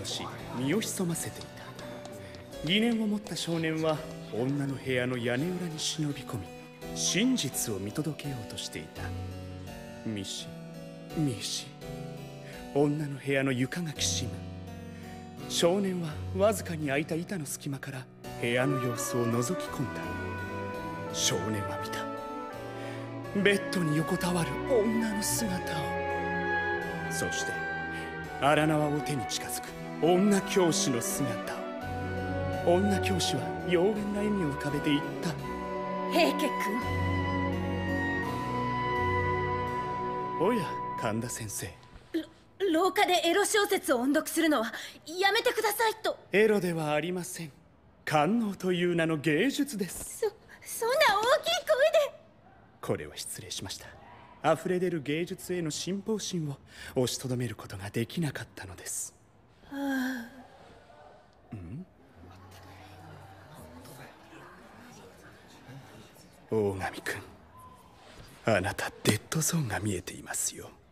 とし身を潜ませていた。疑念を持った少年は女の部屋の屋根裏に忍び込み、真実を見届けようとしていた。ミシ女の部屋の床がきしむ。少年はわずかに開いた板の隙間から部屋の様子を覗き込んだ。少年は見た。ベッドに横たわる女の姿を。そして荒縄を手に近づく女教師の姿を。女教師は妖艶な笑みを浮かべて言った。 平家君。 おや、神田先生。 廊下でエロ小説を音読するのはやめてくださいと。 エロではありません。官能という名の芸術です。 そんな大きい声で。 これは失礼しました。溢れ出る芸術への信奉心を押しとどめることができなかったのです。大神君、あなたデッドゾーンが見えていますよ。